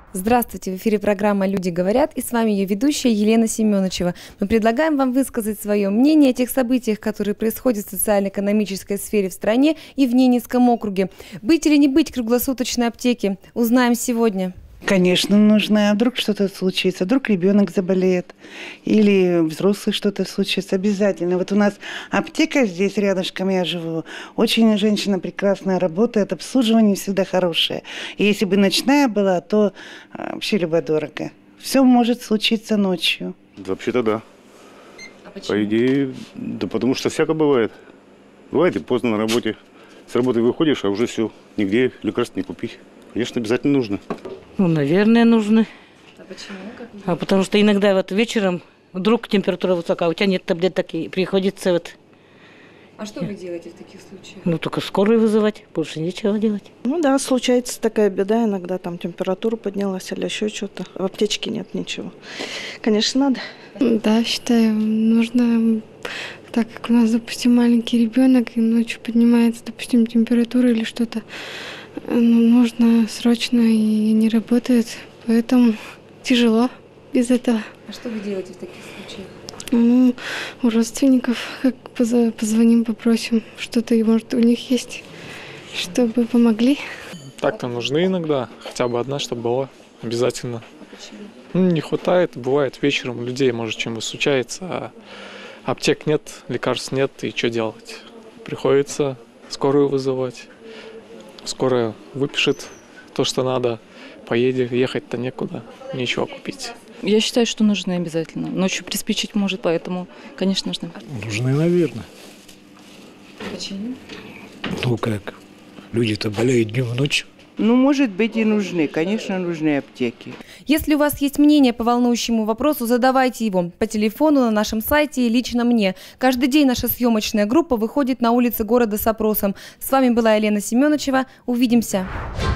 Здравствуйте, в эфире программа «Люди говорят» и с вами ее ведущая Елена Семеновичева. Мы предлагаем вам высказать свое мнение о тех событиях, которые происходят в социально-экономической сфере в стране и в Ненецком округе. Быть или не быть круглосуточной аптеки? Узнаем сегодня. Конечно, нужно. А вдруг что-то случится? Вдруг ребенок заболеет? Или взрослый что-то случится? Обязательно. Вот у нас аптека здесь рядышком, я живу. Очень женщина прекрасная работает, обслуживание всегда хорошее. И если бы ночная была, то вообще любо-дорого. Все может случиться ночью. Вообще-то да. А почему? По идее, да потому что всяко бывает. Бывает и поздно на работе. С работы выходишь, а уже все, нигде лекарств не купить. Конечно, обязательно нужно. Ну, наверное, нужны. А почему? Потому что иногда вот вечером вдруг температура высокая, у тебя нет таблеток, и приходится вот... А что вы делаете в таких случаях? Ну, только скорую вызывать, больше нечего делать. Ну да, случается такая беда, иногда там температура поднялась или еще что-то. В аптечке нет ничего. Конечно, надо. Да, считаю, нужно, так как у нас, допустим, маленький ребенок, и ночью поднимается, допустим, температура или что-то, нужно срочно и не работает, поэтому тяжело без этого. А что вы делаете в таких случаях? Ну, у родственников как позвоним, попросим, что-то, может, у них есть, чтобы помогли. Так-то нужны иногда, хотя бы одна, чтобы была, обязательно. А почему? Ну, не хватает, бывает вечером у людей, может, чем-то случается, а аптек нет, лекарств нет, и что делать? Приходится скорую вызывать. Скорая выпишет то, что надо, поедет, ехать-то некуда, нечего купить. Я считаю, что нужны обязательно. Ночью приспичить может, поэтому, конечно, нужны. Нужны, наверное. Почему? Ну как, люди-то болеют днем и ночью. Ну, может быть, и нужны. Конечно, нужны аптеки. Если у вас есть мнение по волнующему вопросу, задавайте его по телефону на нашем сайте и лично мне. Каждый день наша съемочная группа выходит на улицы города с опросом. С вами была Елена Семеновичева. Увидимся.